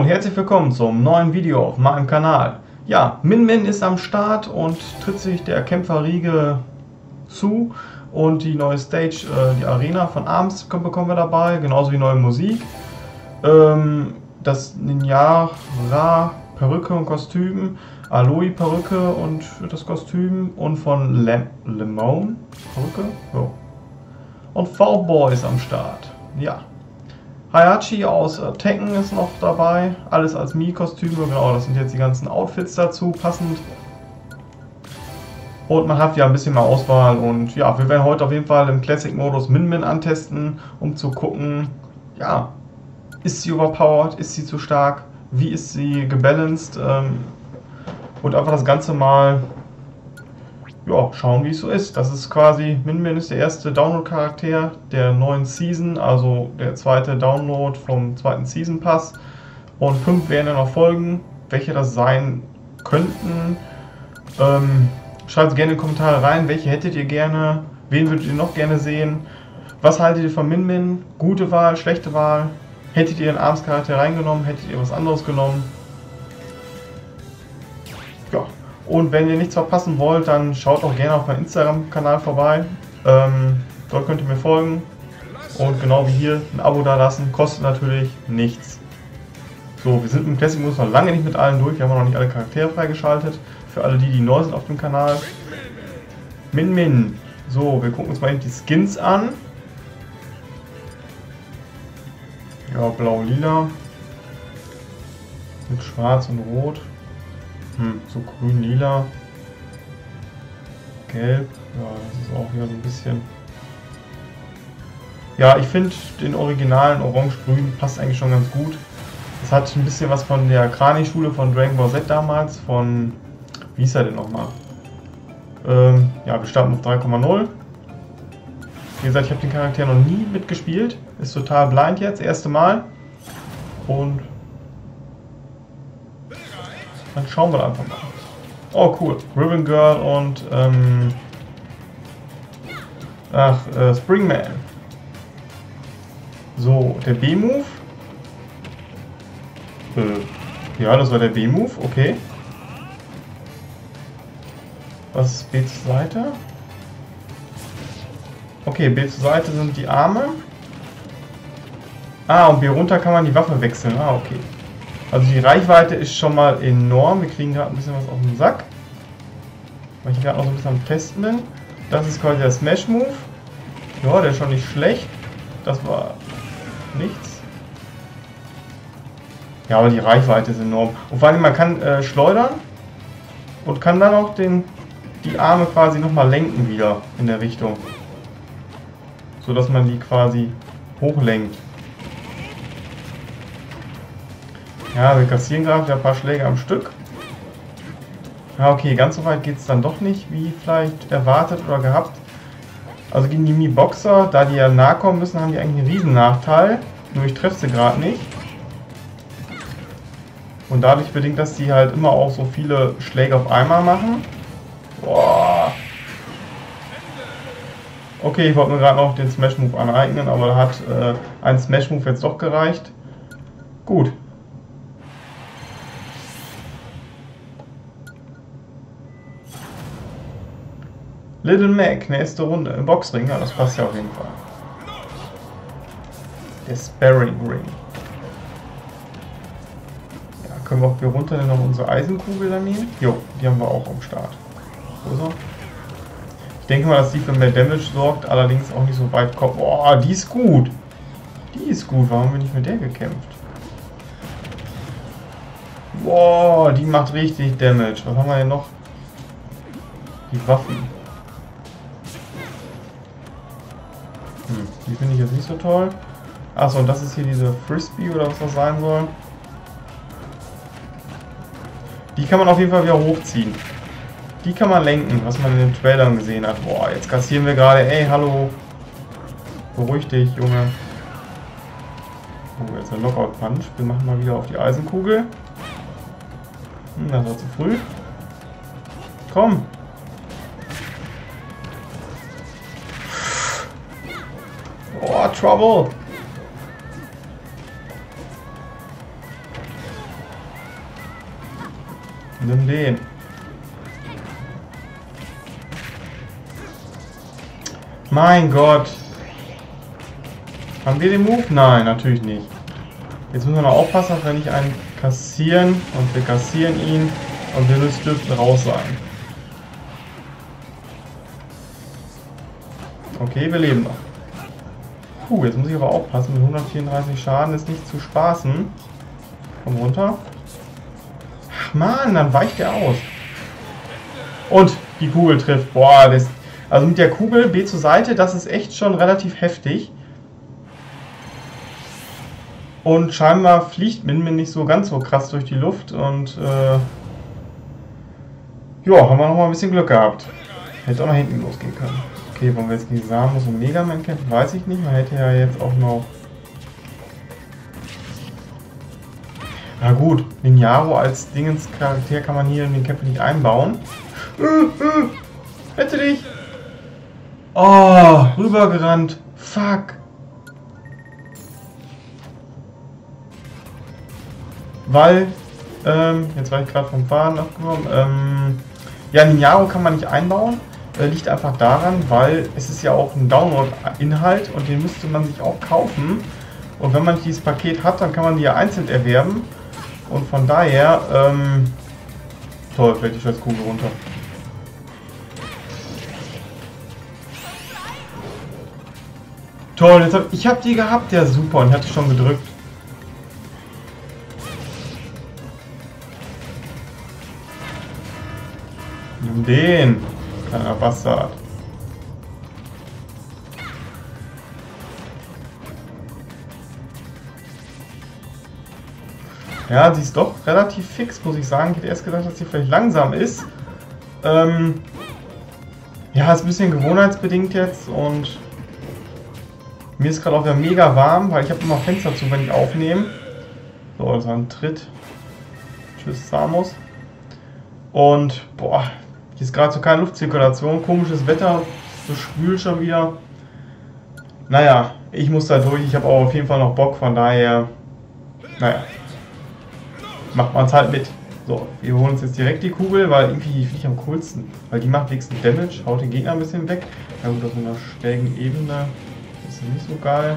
herzlich willkommen zum neuen Video auf meinem Kanal. Ja, Min Min ist am Start und tritt sich der Kämpferriege zu und die neue Stage, die Arena von ARMS bekommen wir dabei, genauso wie neue Musik. Das Ninjara Perücke und Kostüm, Aloy Perücke und das Kostüm und von Lemon Perücke, jo. Und V-Boy ist am Start, ja. Hayachi aus Tekken ist noch dabei, alles als Mii-Kostüme, genau, das sind jetzt die ganzen Outfits dazu, passend. Und man hat ja ein bisschen mehr Auswahl und ja, wir werden heute auf jeden Fall im Classic-Modus Min Min antesten, um zu gucken, ja, ist sie overpowered, ist sie zu stark, wie ist sie gebalanced und einfach das Ganze mal, ja, schauen, wie es so ist. Das ist quasi, Min Min ist der erste Download-Charakter der neuen Season, also der zweite Download vom zweiten Season Pass. Und 5 werden ja noch folgen, welche das sein könnten. Schreibt gerne in die Kommentare rein, welche hättet ihr gerne, wen würdet ihr noch gerne sehen, was haltet ihr von Min Min, gute Wahl, schlechte Wahl, hättet ihr einen ARMS-Charakter reingenommen, hättet ihr was anderes genommen. Ja. Und wenn ihr nichts verpassen wollt, dann schaut auch gerne auf meinem Instagram-Kanal vorbei. Dort könnt ihr mir folgen. Und genau wie hier ein Abo da lassen. Kostet natürlich nichts. So, wir sind im Classic-Modus noch lange nicht mit allen durch. Wir haben noch nicht alle Charaktere freigeschaltet. Für alle die neu sind auf dem Kanal. Min Min. So, wir gucken uns mal eben die Skins an. Ja, blau-lila. Mit schwarz und rot. So grün-lila, gelb, ja, das ist auch wieder so ein bisschen. Ja, ich finde den originalen orange-grün passt eigentlich schon ganz gut. Es hat ein bisschen was von der Krani-Schule von Dragon Ball Z damals, von, wie hieß er denn nochmal? Ja, wir starten auf 3,0. Wie gesagt, ich habe den Charakter noch nie mitgespielt, ist total blind jetzt, erste Mal. Und dann schauen wir einfach mal. Oh cool, Ribbon Girl und Springman. So, der B-Move. Ja, das war der B-Move, okay. Was ist B zur Seite? Okay, B zur Seite sind die Arme. Ah, und B runter kann man die Waffe wechseln. Ah, okay. Also die Reichweite ist schon mal enorm. Wir kriegen gerade ein bisschen was auf den Sack. Weil ich gerade noch so ein bisschen am Testen bin. Das ist quasi der Smash Move. Ja, der ist schon nicht schlecht. Das war nichts. Ja, aber die Reichweite ist enorm. Und vor allem man kann schleudern und kann dann auch die Arme quasi nochmal lenken wieder in der Richtung. So dass man die quasi hochlenkt. Ja, wir kassieren gerade wieder ein paar Schläge am Stück. Ja, okay, ganz so weit geht es dann doch nicht, wie vielleicht erwartet oder gehabt. Also gegen die Mii-Boxer, da die ja nahe kommen müssen, haben die eigentlich einen riesen Nachteil. Nur ich treffe sie gerade nicht. Und dadurch bedingt, dass die halt immer auch so viele Schläge auf einmal machen. Boah. Okay, ich wollte mir gerade noch den Smash-Move aneignen, aber da hat ein Smash-Move jetzt doch gereicht. Gut. Little Mac, nächste Runde im Boxring, ja, das passt ja auf jeden Fall. Der Sparring Ring. Ja, können wir auch hier runter noch unsere Eisenkugel dann nehmen? Jo, die haben wir auch am Start. Wo ist er? Ich denke mal, dass die für mehr Damage sorgt, allerdings auch nicht so weit kommt. Boah, die ist gut. Die ist gut, warum haben wir nicht mit der gekämpft? Boah, die macht richtig Damage. Was haben wir denn noch? Die Waffen. Die finde ich jetzt nicht so toll. Achso, und das ist hier diese Frisbee oder was das sein soll. Die kann man auf jeden Fall wieder hochziehen. Die kann man lenken, was man in den Trailern gesehen hat. Boah, jetzt kassieren wir gerade. Ey, hallo. Beruhig dich, Junge. Oh, jetzt ein Knockout Punch. Wir machen mal wieder auf die Eisenkugel. Das war zu früh. Komm. Oh, Trouble! Nimm den. Mein Gott. Haben wir den Move? Nein, natürlich nicht. Jetzt müssen wir noch aufpassen, dass wir nicht einen kassieren. Und wir kassieren ihn. Und wir dürften raus sein. Okay, wir leben noch. Puh, jetzt muss ich aber aufpassen. Mit 134 Schaden ist nicht zu spaßen. Komm runter. Ach man, dann weicht er aus. Und die Kugel trifft. Boah, das... Also mit der Kugel B zur Seite, das ist echt schon relativ heftig. Und scheinbar fliegt Min nicht so ganz so krass durch die Luft. Und ja, haben wir noch mal ein bisschen Glück gehabt. Hätte auch nach hinten losgehen können. Okay, wollen wir jetzt gegen Samus und Mega Man kämpfen? Weiß ich nicht. Man hätte ja jetzt auch noch... Na gut, Ninjaro als Dingens-Charakter kann man hier in den Kämpfen nicht einbauen. Rette dich! Oh, rübergerannt. Fuck. Weil, jetzt war ich gerade vom Faden abgekommen. Ja, Ninjaro kann man nicht einbauen. Liegt einfach daran, weil es ist ja auch ein Download-Inhalt und den müsste man sich auch kaufen. Und wenn man nicht dieses Paket hat, dann kann man die ja einzeln erwerben. Und von daher, toll, fällt die Scheißkugel runter. Toll, jetzt ich hab die gehabt, ja super, und hatte schon gedrückt. Nimm den, kleiner Bastard. Ja, sie ist doch relativ fix, muss ich sagen. Ich hätte erst gedacht, dass sie vielleicht langsam ist. Ja, ist ein bisschen gewohnheitsbedingt jetzt und mir ist gerade auch wieder mega warm, weil ich habe immer Fenster zu, wenn ich aufnehme. So, das war ein Tritt. Tschüss, Samus. Und, boah, hier ist gerade so keine Luftzirkulation, komisches Wetter, so schwül schon wieder. Naja, ich muss da durch, ich habe auch auf jeden Fall noch Bock, von daher, naja, macht man es halt mit. So, wir holen uns jetzt direkt die Kugel, weil irgendwie finde ich am coolsten, weil die macht wenigstens Damage, haut den Gegner ein bisschen weg. Ja gut, auf einer schrägen Ebene ist nicht so geil.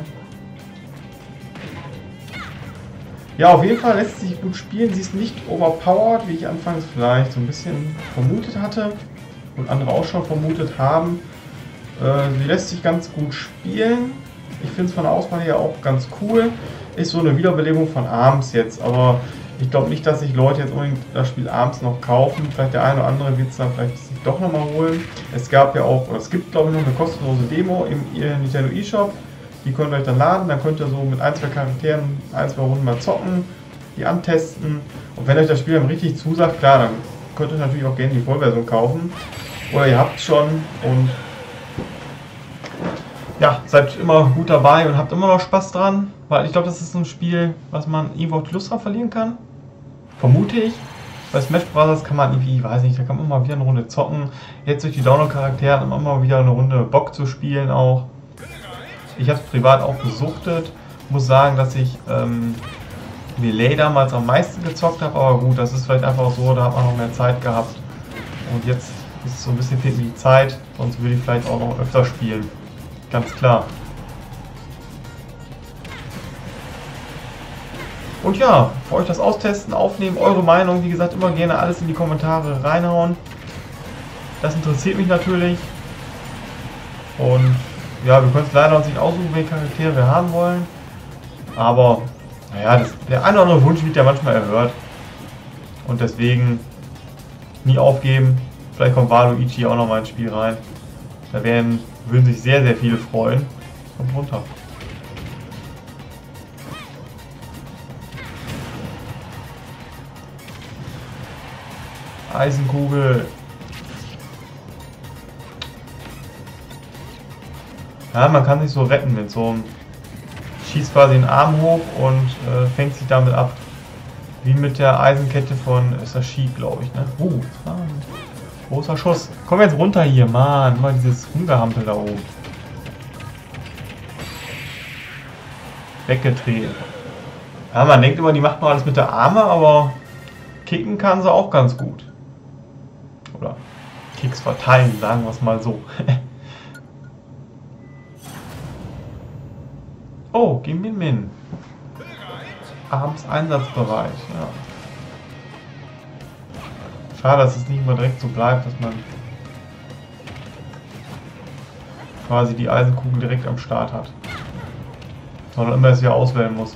Ja, auf jeden Fall lässt sie sich gut spielen. Sie ist nicht overpowered, wie ich anfangs vielleicht so ein bisschen vermutet hatte und andere auch schon vermutet haben. Sie lässt sich ganz gut spielen. Ich finde es von der Auswahl her auch ganz cool. Ist so eine Wiederbelebung von ARMS jetzt, aber ich glaube nicht, dass sich Leute jetzt unbedingt das Spiel ARMS noch kaufen. Vielleicht der eine oder andere wird es dann vielleicht sich doch nochmal holen. Es gab ja auch, oder es gibt glaube ich noch eine kostenlose Demo im Nintendo eShop. Die könnt ihr euch dann laden, dann könnt ihr so mit ein, zwei Charakteren ein, zwei Runden mal zocken, die antesten. Und wenn euch das Spiel dann richtig zusagt, klar, dann könnt ihr natürlich auch gerne die Vollversion kaufen. Oder ihr habt es schon und ja, seid immer gut dabei und habt immer noch Spaß dran. Weil ich glaube, das ist so ein Spiel, was man irgendwo auch die Lust drauf verlieren kann. Vermute ich. Bei Smash Bros. Kann man irgendwie, weiß nicht, da kann man immer wieder eine Runde zocken. Jetzt durch die Download-Charaktere hat man immer wieder eine Runde Bock zu spielen auch. Ich habe es privat auch gesuchtet. Muss sagen, dass ich Melee damals am meisten gezockt habe, aber gut, das ist vielleicht einfach so, da hat man noch mehr Zeit gehabt. Und jetzt ist es so ein bisschen fehlt mir die Zeit, sonst würde ich vielleicht auch noch öfter spielen. Ganz klar. Und ja, für euch das austesten, aufnehmen, eure Meinung, wie gesagt, immer gerne alles in die Kommentare reinhauen. Das interessiert mich natürlich. Und ja, wir können es leider uns nicht aussuchen, welche Charaktere wir haben wollen. Aber, naja, der eine oder andere Wunsch wird ja manchmal erhört. Und deswegen nie aufgeben. Vielleicht kommt Waluigi auch noch mal ins Spiel rein. Da würden sich sehr, sehr viele freuen. Kommt runter. Eisenkugel. Ja, man kann sich so retten mit so einem... Schießt quasi den Arm hoch und fängt sich damit ab. Wie mit der Eisenkette von Sashi, glaube ich, ne? Großer Schuss. Komm jetzt runter hier, Mann. Mal dieses Rumgehampel da oben. Weggedreht. Ja, man denkt immer, die macht mal alles mit der Arme, aber kicken kann sie auch ganz gut. Oder Kicks verteilen, sagen wir es mal so. Oh, geh Min. Abends einsatzbereit, ja. Schade, dass es nicht immer direkt so bleibt, dass man quasi die Eisenkugel direkt am Start hat. Sondern immer es wieder auswählen muss.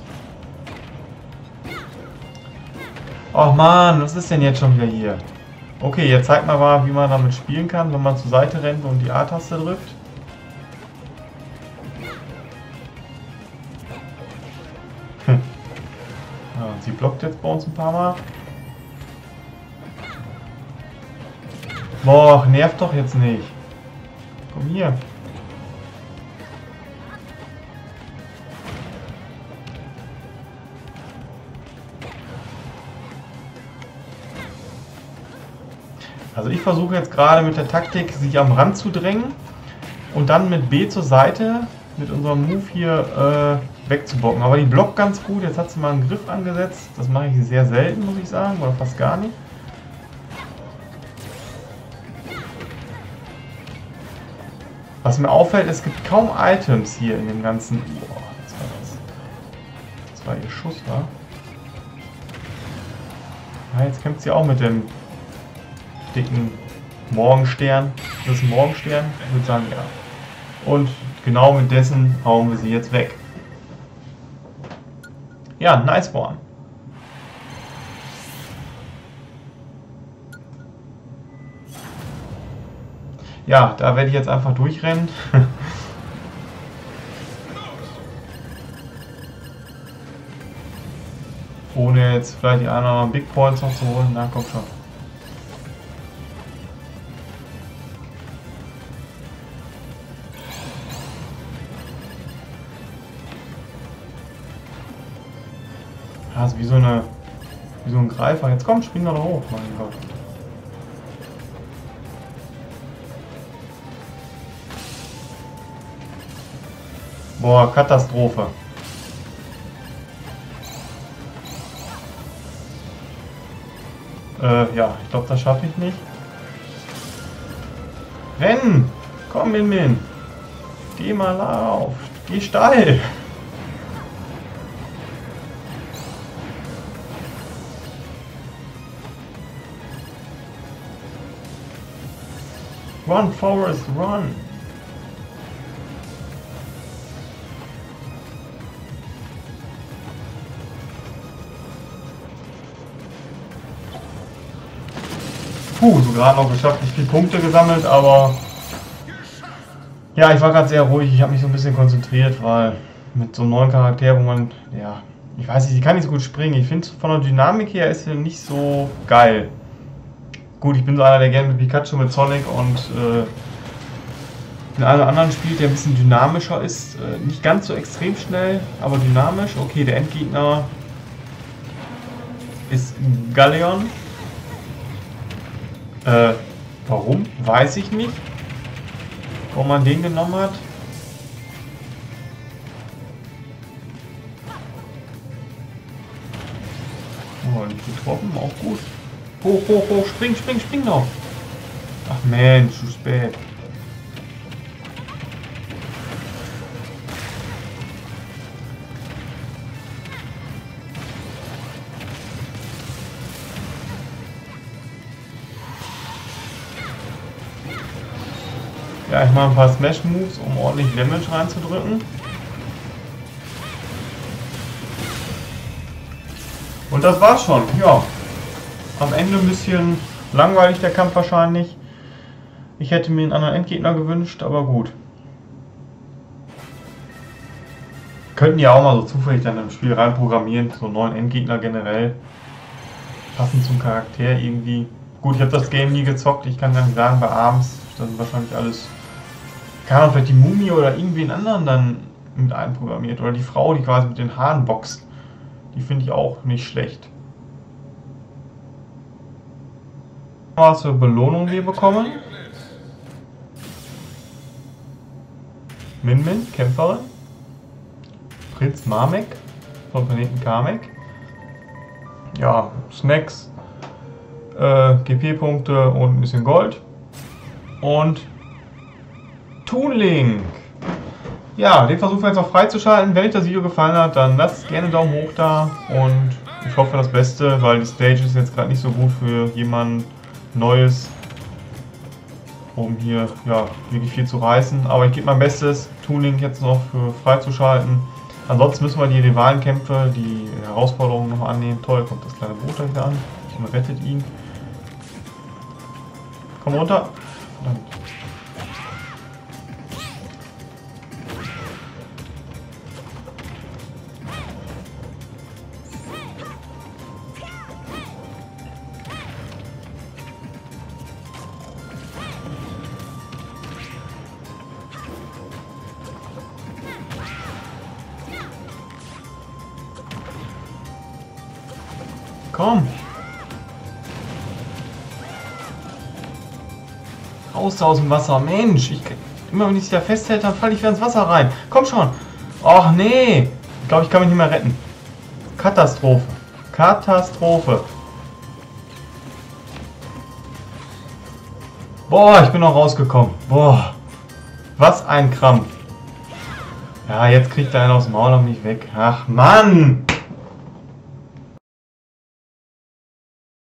Oh Mann, was ist denn jetzt schon wieder hier? Okay, jetzt zeig mal, wie man damit spielen kann, wenn man zur Seite rennt und die A-Taste drückt. Ja, und sie blockt jetzt bei uns ein paar Mal. Boah, nervt doch jetzt nicht. Komm hier. Also ich versuche jetzt gerade mit der Taktik, sich am Rand zu drängen und dann mit B zur Seite mit unserem Move hier wegzubocken. Aber die blockt ganz gut. Jetzt hat sie mal einen Griff angesetzt. Das mache ich sehr selten, muss ich sagen, oder fast gar nicht. Was mir auffällt, es gibt kaum Items hier in dem ganzen... Boah, was war das? Das war ihr Schuss, wa? Ja, jetzt kämpft sie auch mit dem dicken Morgenstern. Das ist ein Morgenstern? Ich würde sagen, ja. Und genau mit dessen hauen wir sie jetzt weg. Ja, nice one. Ja, da werde ich jetzt einfach durchrennen. Ohne jetzt vielleicht die einen oder anderen Big Points noch zu holen. Na, kommt schon. Das ist wie so ein Greifer. Jetzt komm, spring doch hoch, mein Gott. Boah, Katastrophe. Ja, ich glaube, das schaffe ich nicht. Rennen! Komm, Min. Geh mal auf. Geh steil. Run, Forest, run! Puh, so gerade noch geschafft, nicht viele Punkte gesammelt, aber ja, ich war gerade sehr ruhig, ich habe mich so ein bisschen konzentriert, weil mit so einem neuen Charakter, wo man, ja, ich weiß nicht, sie kann nicht so gut springen. Ich finde, von der Dynamik her ist sie nicht so geil. Gut, ich bin so einer, der gerne mit Pikachu, mit Sonic und den einen oder anderen spielt, der ein bisschen dynamischer ist. Nicht ganz so extrem schnell, aber dynamisch. Okay, der Endgegner ist Galleon. Warum? Weiß ich nicht. Warum man den genommen hat. Oh, nicht getroffen, auch gut. Hoch, hoch, hoch, spring, spring, spring noch. Ach Mensch, zu spät. Ja, ich mache ein paar Smash Moves, um ordentlich Damage reinzudrücken. Und das war's schon, ja. Am Ende ein bisschen langweilig der Kampf wahrscheinlich. Ich hätte mir einen anderen Endgegner gewünscht, aber gut. Könnten ja auch mal so zufällig dann im Spiel reinprogrammieren, so einen neuen Endgegner generell. Passend zum Charakter irgendwie. Gut, ich habe das Game nie gezockt, ich kann gar nicht sagen, bei ARMS dann wahrscheinlich alles. Kann auch vielleicht die Mumie oder irgendwie einen anderen dann mit einprogrammiert. Oder die Frau, die quasi mit den Haaren boxt. Die finde ich auch nicht schlecht. Was für Belohnung wir bekommen. Min, Kämpferin. Prinz Mamek vom Planeten Kamek. Ja, Snacks. GP-Punkte und ein bisschen Gold. Und Toon Link. Ja, den versuchen wir jetzt auch freizuschalten. Wenn euch das Video gefallen hat, dann lasst gerne einen Daumen hoch da. Und ich hoffe das Beste, weil die Stage ist jetzt gerade nicht so gut für jemand Neues, um hier ja, wirklich viel zu reißen. Aber ich gebe mein Bestes, Toon Link jetzt noch für freizuschalten. Ansonsten müssen wir die Rivalenkämpfe, die Herausforderungen noch annehmen. Toll, kommt das kleine Boot da wieder an und rettet ihn. Komm runter. Verdammt. Komm! Raus aus dem Wasser, Mensch! Immer wenn ich dich da festhält, dann falle ich wieder ins Wasser rein. Komm schon! Och nee! Ich glaube, ich kann mich nicht mehr retten. Katastrophe! Katastrophe! Boah, ich bin noch rausgekommen. Boah! Was ein Krampf! Ja, jetzt kriegt er einen aus dem Maul und mich weg. Ach Mann!